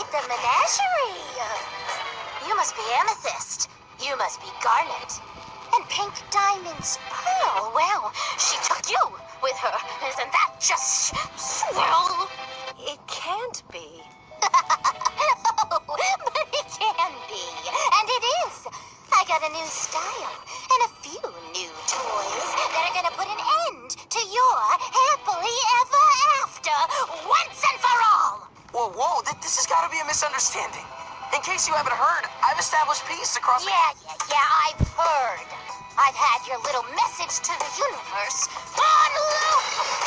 the menagerie. You must be Amethyst. You must be Garnet. And Pink Diamond's Pearl. Well, she took you with her. Isn't that just swell? It can't be. Oh, but it can be. And it is. I got a new style and a few new toys that are gonna put an end to your happily ever after once and for all. Whoa, this has got to be a misunderstanding. In case you haven't heard, I've established peace across the... Yeah, I've heard. I've had your little message to the universe on loop.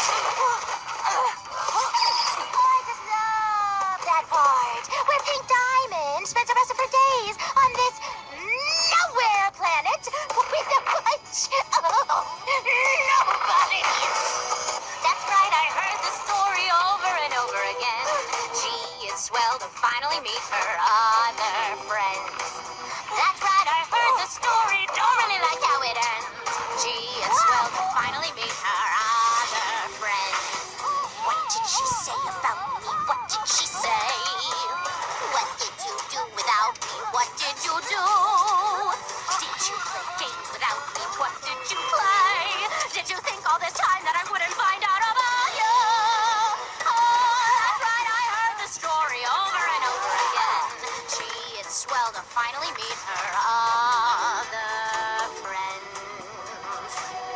I just love that part where Pink Diamond spends the rest of her days on this nowhere planet with a bunch of nobodies. That's right, I heard the story over and over again. Gee, it's swell to finally meet her other friends. That's right, I heard the story, don't really like how it ends. Gee, it's swell to finally meet her other friends. What did she say about me? What did she say? What did you do without me? What did you do? Did you play games without me? What did you play? Did you think all this time that I wouldn't find out about you? Oh, that's right, I heard the story over and over again. Gee, it's swell to finally meet her other friends.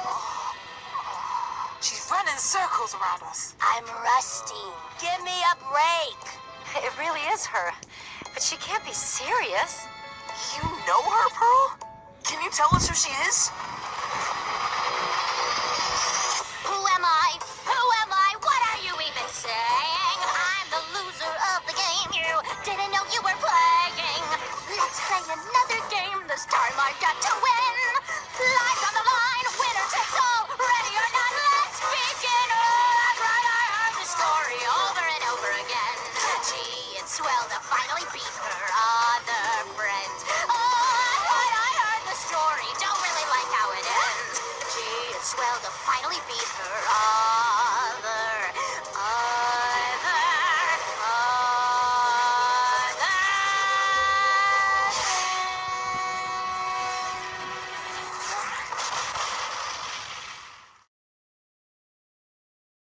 She's running circles around us. I'm Rusty. Give me a break. It really is her. But she can't be serious. You know her, Pearl? Can you tell us who she is? Who am I? Who am I? What are you even saying? I'm the loser of the game you didn't know you were playing. Let's play another game. This time I got to win. Lives on the line, winner takes all. Ready or not, let's begin. That's right, I heard the story over and over again. Gee, it's swell to finally beat her other friends. Oh, that's right, I heard the story. Don't really like how it ends. Gee, it's swell to finally beat her